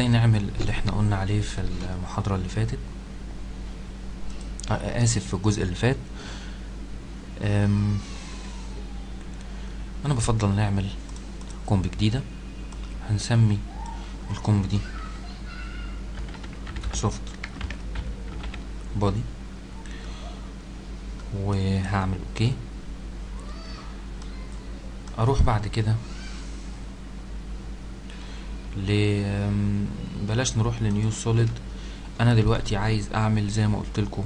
ازاي نعمل اللي احنا قلنا عليه في المحاضرة اللي فاتت، اسف في الجزء اللي فات. انا بفضل نعمل كومب جديدة، هنسمي الكومب دي سوفت بودي، وهعمل اوكي. اروح بعد كده بلاش نروح لنيو سوليد. انا دلوقتي عايز اعمل زي ما قلت لكم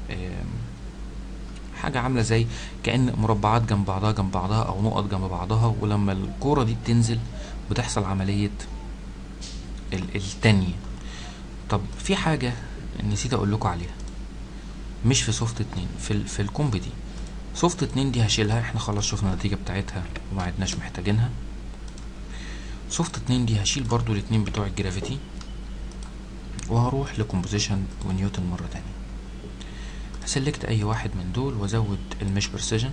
حاجة عاملة زي كأن مربعات جنب بعضها او نقط جنب بعضها، ولما الكورة دي بتنزل بتحصل عملية التانية. طب في حاجة نسيت اقول لكم عليها، مش في سوفت 2، في الكومب دي. سوفت 2 دي هشيلها، احنا خلاص شفنا النتيجة بتاعتها وما عدناش محتاجينها. سوفت 2 دي هشيل برضو الاتنين بتوع الجرافيتي، وهروح لكومبوزيشن ونيوتن مرة تانية. هسلكت اي واحد من دول وازود المش برسيجن.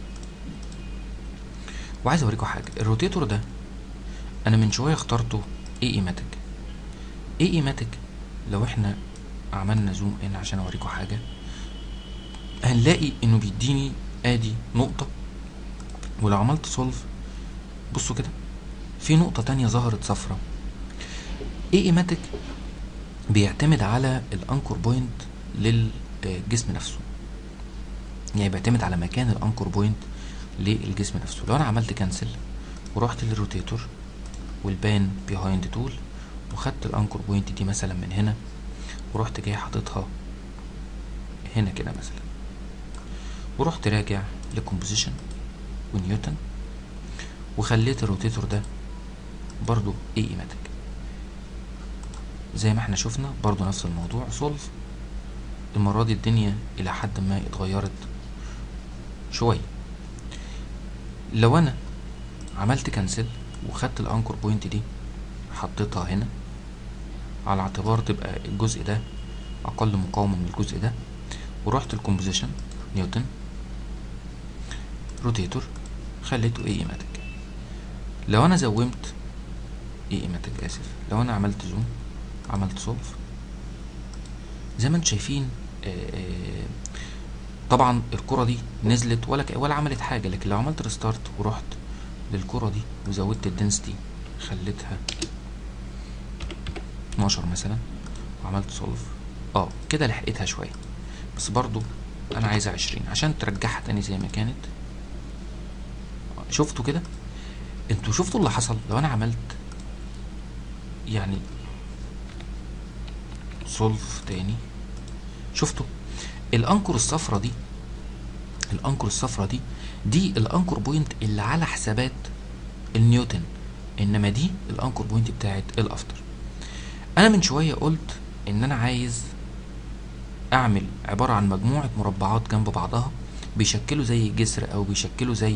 وعايز اوريكم حاجة، الروتيتور ده انا من شوية اخترته ايماتيك. ايماتيك لو احنا عملنا زوم ان عشان اوريكم حاجة، هنلاقي انه بيديني ادي نقطة، ولو عملت سولف بصوا كده في نقطة تانية ظهرت صفرة. ايماتيك بيعتمد على الانكور بوينت للجسم نفسه، يعني بيعتمد على مكان الانكور بوينت للجسم نفسه. لو انا عملت كانسل ورحت للروتيتور والبان بيهايند تول وخدت الانكور بوينت دي مثلا من هنا، ورحت جاي حاططها هنا كده مثلا، ورحت راجع لكومبوزيشن ونيوتن وخليت الروتيتور ده برضو ايماتيك زي ما احنا شفنا، برضو نفس الموضوع سولف. المرة دي الدنيا الى حد ما اتغيرت شوية. لو انا عملت كانسل وخدت الانكور بوينت دي حطيتها هنا على اعتبار تبقى الجزء ده اقل مقاومة من الجزء ده، ورحت الكومبوزيشن نيوتن روتيتور خليته ايماتيك. لو انا زومت ايماتيك اسف، لو انا عملت زوم عملت سولف زي ما انتم شايفين، طبعا الكرة دي نزلت ولا عملت حاجة. لكن لو عملت ريستارت ورحت للكرة دي وزودت الدنسيتي خليتها 12 مثلا وعملت سولف، كده لحقتها شوية، بس برضو انا عايزة 20 عشان ترجعها تاني زي ما كانت. شفتوا كده؟ انتوا شفتوا اللي حصل لو انا عملت يعني سولف تاني؟ شفتوا الانكر الصفرة دي؟ الانكر الصفرة دي الانكر بوينت اللي على حسابات النيوتن، انما دي الانكر بوينت بتاعت الافتر. انا من شوية قلت ان انا عايز اعمل عبارة عن مجموعة مربعات جنب بعضها بيشكلوا زي جسر او بيشكلوا زي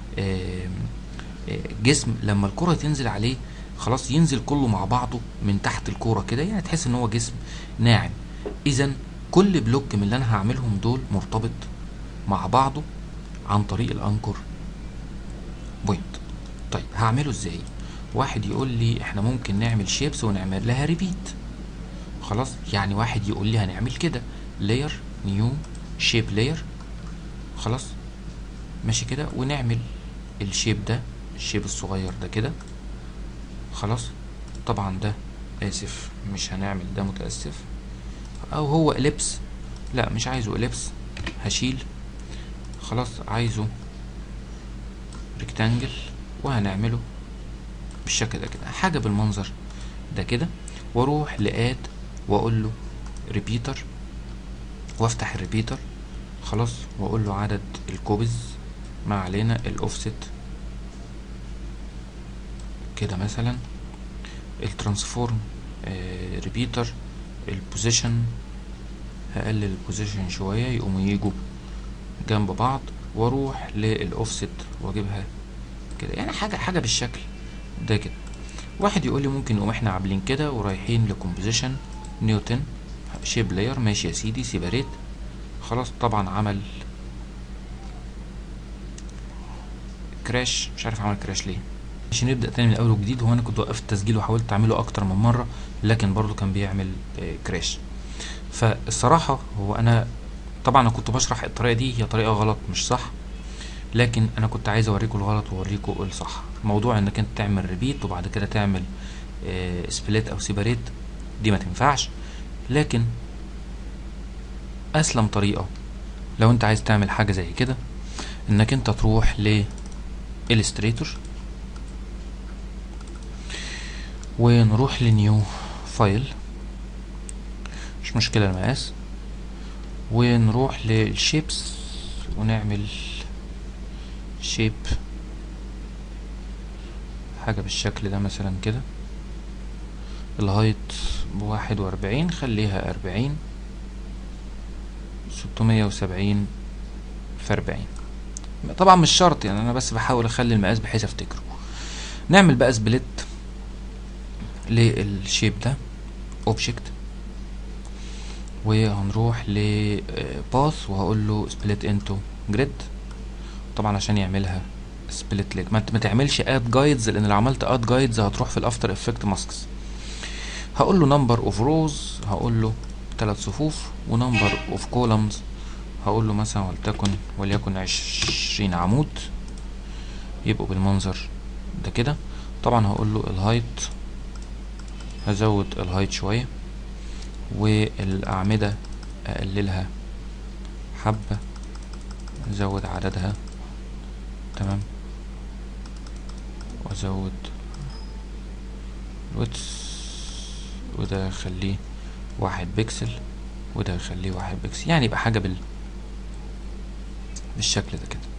جسم، لما الكرة تنزل عليه خلاص ينزل كله مع بعضه من تحت الكرة كده، يعني تحس ان هو جسم ناعم. اذا كل بلوك من اللي انا هعملهم دول مرتبط مع بعضه عن طريق الانكر بوينت. طيب هعمله ازاي؟ واحد يقول لي احنا ممكن نعمل شيبس ونعمل لها ريبيت. خلاص، يعني واحد يقول لي هنعمل كده لاير نيو شيب لاير، خلاص ماشي كده، ونعمل الشيب ده الشيب الصغير ده كده خلاص. طبعا ده اسف مش هنعمل ده متأسف، او هو اليبس، لا مش عايزه اليبس هشيل خلاص، عايزه ريكتانجل وهنعمله بالشكل ده كده، حاجة بالمنظر ده كده. واروح لآد واقول له ريبيتر وافتح الريبيتر خلاص، واقول له عدد الكوبز ما علينا الاوفست كده مثلا، الترانسفورم ريبيتر البوزيشن هقلل البوزيشن شوية يقوموا يجوا جنب بعض، واروح للاوفست واجيبها كده، يعني حاجة بالشكل ده كده. واحد يقول لي ممكن نقوم احنا عاملين كده ورايحين لكومبوزيشن نيوتن شيب لاير، ماشي يا سيدي سيباريت خلاص. طبعا عمل كراش، مش عارف عمل كراش ليه، مش نبدأ تاني من الاول وجديد. هو انا كنت وقفت التسجيل وحاولت اعمله اكتر من مرة، لكن برضو كان بيعمل كراش. فالصراحة هو انا طبعا انا كنت بشرح الطريقة دي، هي طريقة غلط مش صح، لكن انا كنت عايز اوريكم الغلط واوريكم الصح. موضوع انك انت تعمل ريبيت وبعد كده تعمل سبليت او سيباريت، دي ما تنفعش. لكن اسلم طريقة لو انت عايز تعمل حاجة زي كده، انك انت تروح ل Illustrator ونروح لنيو فايل، مش مشكلة المقاس، ونروح للشيبس ونعمل شيب حاجة بالشكل ده مثلا كده. الهايت ب41، خليها 40، 670 في 40. طبعا مش شرط يعني، انا بس بحاول اخلي المقاس بحيث افتكره. نعمل بقى سبليت للشيب ده، اوبجكت، وهنروح لباث وهقول له سبليت انتو جريد، طبعا عشان يعملها سبليت ليج. ما تعملش اد جايدز، لان لو عملت اد جايدز هتروح في الافتر افكت ماسكس. هقول له نمبر اوف روز، هقول له 3 صفوف، ونمبر اوف كولمز هقول له مثلا وليكن 20 عمود، يبقوا بالمنظر ده كده. طبعا هقول له الهايت، هزود الهايت شويه، والاعمده اقللها حبه، ازود عددها، تمام، وازود الويدث، وده اخليه 1 بكسل، وده اخليه 1 بكسل، يعني يبقى حاجه بالشكل ده كده.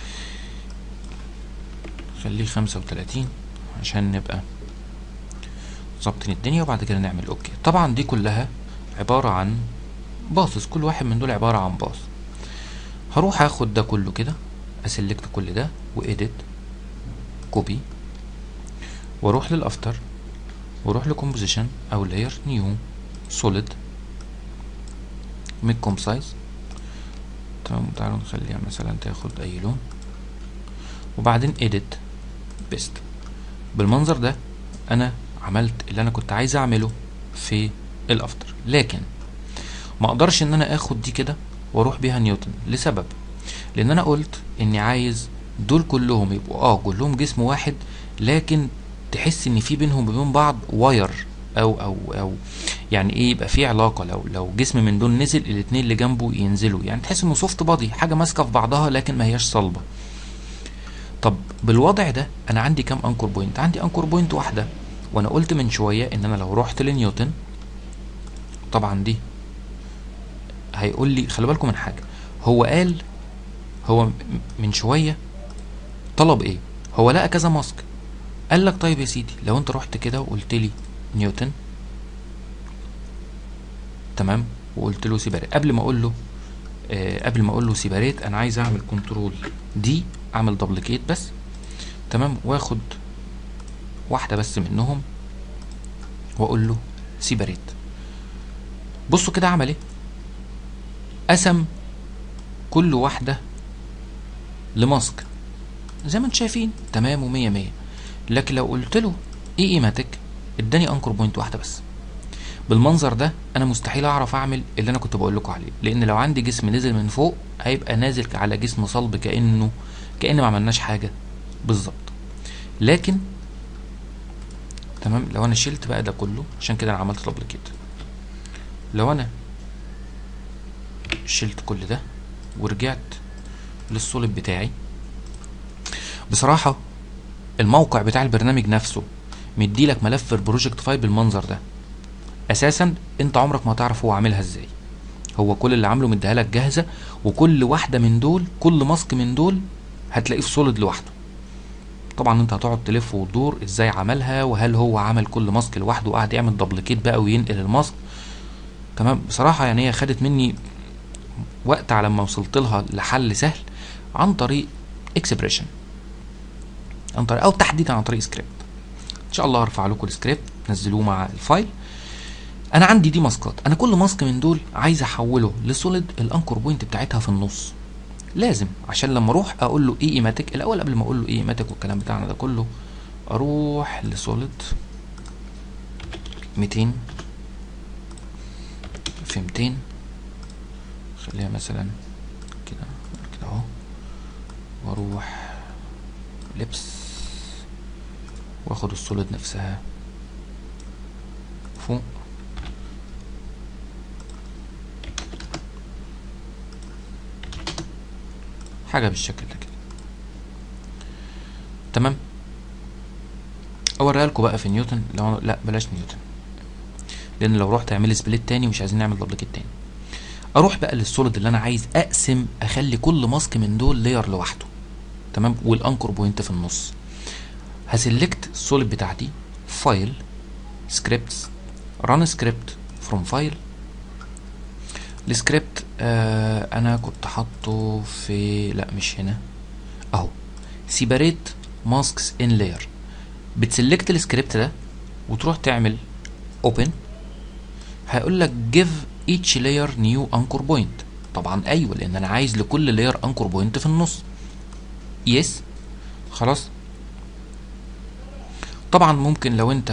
خليه 35 عشان نبقى ظابطين الدنيا، وبعد كده نعمل اوكي. طبعا دي كلها عبارة عن باصص، كل واحد من دول عبارة عن باص. هروح اخد ده كله كده، اسلكت كل ده واديت كوبي، واروح للافتر، واروح لكومبوزيشن او لاير، نيو سوليد، ميك كوم سايز، تمام. تعالوا نخليها مثلا تاخد اي لون، وبعدين اديت بيست. بالمنظر ده انا عملت اللي انا كنت عايز اعمله في الافتر. لكن ما اقدرش ان انا اخد دي كده واروح بيها نيوتن، لسبب، لان انا قلت اني عايز دول كلهم يبقوا كلهم جسم واحد، لكن تحس ان في بينهم وبين بعض واير او يعني ايه، يبقى في علاقه. لو جسم من دول نزل، الاتنين اللي جنبه ينزلوا، يعني تحس انه سوفت بادي، حاجه ماسكه في بعضها لكن ما هياش صلبه. طب بالوضع ده انا عندي كام انكور بوينت؟ عندي انكور بوينت واحده، وانا قلت من شويه ان انا لو رحت لنيوتن، طبعا دي هيقول لي خلي بالكم من حاجه. هو من شويه طلب ايه؟ هو لقى كذا ماسك، قال لك طيب يا سيدي لو انت رحت كده وقلت لي نيوتن، تمام، وقلت له سيباريت، قبل ما اقول له سيباريت، انا عايز اعمل كنترول دي، اعمل دبليكيت بس، تمام، واخد واحده بس منهم واقول له سيباريت. بصوا كده عمل ايه؟ قسم كل واحده لماسك زي ما انتم شايفين، تمام، ومية مية. لكن لو قلت له ايماتيك، اداني انكر بوينت واحده بس. بالمنظر ده انا مستحيل اعرف اعمل اللي انا كنت بقول لكم عليه، لان لو عندي جسم نزل من فوق هيبقى نازل على جسم صلب، كأن ما عملناش حاجه بالظبط. لكن تمام، لو انا شلت بقى ده كله، عشان كده انا عملت دبليكيت، لو انا شلت كل ده ورجعت للصلب بتاعي، بصراحه الموقع بتاع البرنامج نفسه مديلك ملف البروجكت فايل بالمنظر ده. اساسا انت عمرك ما هتعرف هو عاملها ازاي، هو كل اللي عامله مديها لك جاهزه، وكل واحده من دول، كل ماسك من دول هتلاقيه في سوليد لوحده. طبعا انت هتقعد تلف وتدور ازاي عملها، وهل هو عمل كل ماسك لوحده وقعد يعمل دبليكيت بقى وينقل الماسك، تمام. بصراحه يعني هي خدت مني وقت على ما وصلت لها لحل سهل عن طريق اكسبريشن، او تحديدا عن طريق سكريبت. ان شاء الله هرفع لكم السكريبت تنزلوه مع الفايل. انا عندي دي ماسكات، انا كل ماسك من دول عايز احوله لسوليد، الانكور بوينت بتاعتها في النص، لازم عشان لما اروح اقول له ايماتيك الاول، قبل ما اقول له ايماتيك والكلام بتاعنا ده كله، اروح لسوليد 200 في 200، خليها مثلا كده كده اهو، واروح لبس واخد السوليد نفسها فوق، حاجة بالشكل ده كده. تمام. اوريها لكم بقى في نيوتن، لو لا بلاش نيوتن، لان لو رحت اعمل سبليت تاني مش عايزين نعمل دبليكيت تاني. اروح بقى للسوليد اللي انا عايز اقسم، اخلي كل ماسك من دول لاير لوحده. تمام. والانكر بوينت في النص. هسلكت السوليد بتاعتي، فايل، سكريبتس، ران سكريبت فروم فايل. السكريبت انا كنت حاطه في، لا مش هنا اهو، سيباريت ماسكس ان لاير. بتسلكت السكريبت ده وتروح تعمل اوبن، هيقول لك give each layer new anchor point. طبعا ايوه، لان انا عايز لكل لاير انكر بوينت في النص. يس. خلاص. طبعا ممكن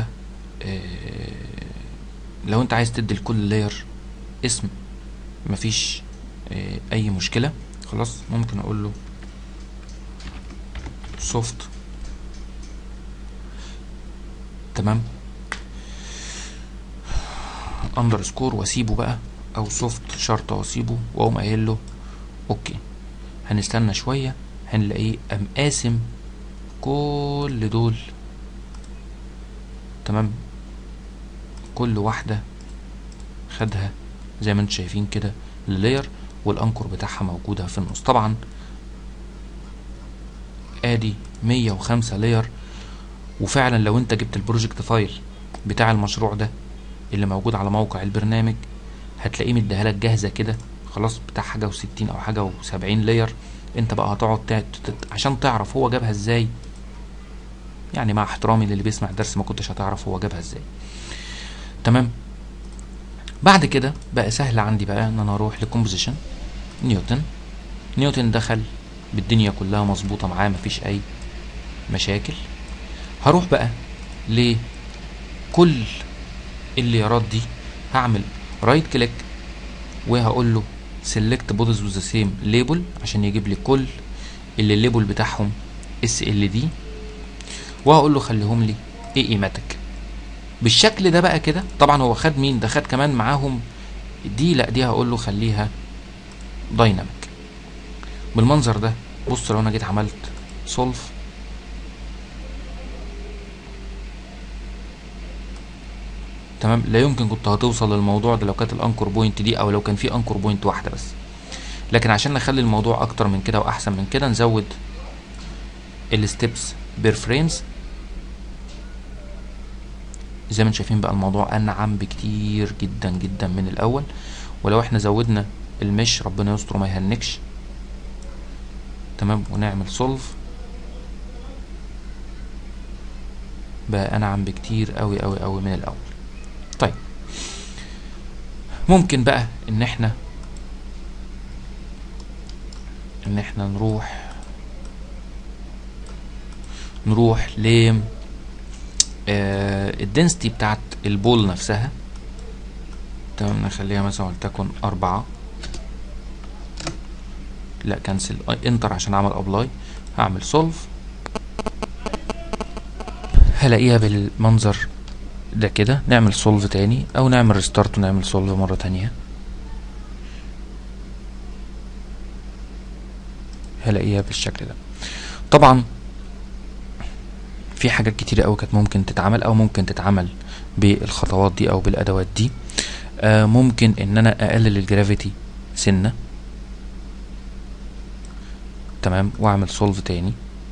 لو انت عايز تدي لكل لاير اسم، مفيش اي مشكله. خلاص. ممكن اقول له soft. تمام. اندرسكور واسيبه بقى، او سوفت شرطه واسيبه، واقوم قايل له اوكي. هنستنى شويه هنلاقيه قام قاسم كل دول. تمام. كل واحده خدها زي ما انتم شايفين كده للاير، والانكر بتاعها موجوده في النص. طبعا ادي 105 لاير. وفعلا لو انت جبت البروجكت فايل بتاع المشروع ده اللي موجود على موقع البرنامج، هتلاقيه مديها لك جاهزه كده خلاص، بتاع حاجه و60 او حاجه و70 لاير. انت بقى هتقعد عشان تعرف هو جابها ازاي. يعني مع احترامي للي بيسمع الدرس، ما كنتش هتعرف هو جابها ازاي. تمام. بعد كده بقى سهل عندي بقى ان انا اروح لكومبوزيشن نيوتن دخل بالدنيا كلها مظبوطه معاه، مفيش اي مشاكل. هروح بقى لكل الليارات دي، هعمل رايت كليك وهقول له select bodies with the same label عشان يجيب لي كل اللي الليبل بتاعهم SLD، وهقول له خليهم لي ايماتيك بالشكل ده بقى كده. طبعا هو خد مين ده؟ خد كمان معاهم دي، لا دي هقول له خليها دايناميك بالمنظر ده. بص لو انا جيت عملت سولف، تمام، لا يمكن كنت هتوصل للموضوع ده لو كانت الانكر بوينت دي، او لو كان في انكر بوينت واحده بس. لكن عشان نخلي الموضوع اكتر من كده واحسن من كده، نزود الستبس بير فريمز. زي ما انتم شايفين بقى الموضوع انعم بكتير جدا جدا من الاول. ولو احنا زودنا المش، ربنا يستر ما يهنكش. تمام. ونعمل سولف، بقى انعم بكتير قوي قوي قوي من الاول. طيب ممكن بقى ان احنا نروح ل الدنسيتي بتاعت البول نفسها. تمام. نخليها مثلا ولتكن 4. لا كنسل انتر عشان اعمل ابلاي. هعمل سولف، هلاقيها بالمنظر ده كده. نعمل سولف تاني او نعمل ريستارت ونعمل سولف مرة تانية، هلاقيها بالشكل ده. طبعا في حاجات كتيرة اوي كانت ممكن تتعمل، او ممكن تتعمل بالخطوات دي او بالادوات دي. ممكن ان انا اقلل الجرافيتي سنة. تمام. واعمل سولف تاني.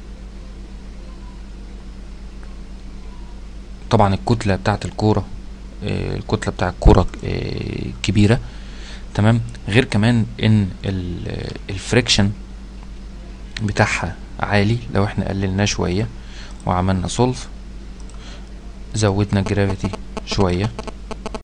طبعا الكتلة بتاعت الكورة، الكتلة بتاع الكورة كبيرة. تمام. غير كمان ان الفريكشن بتاعها عالي. لو احنا قللناه شوية وعملنا سولف، زودنا جرافيتي شوية،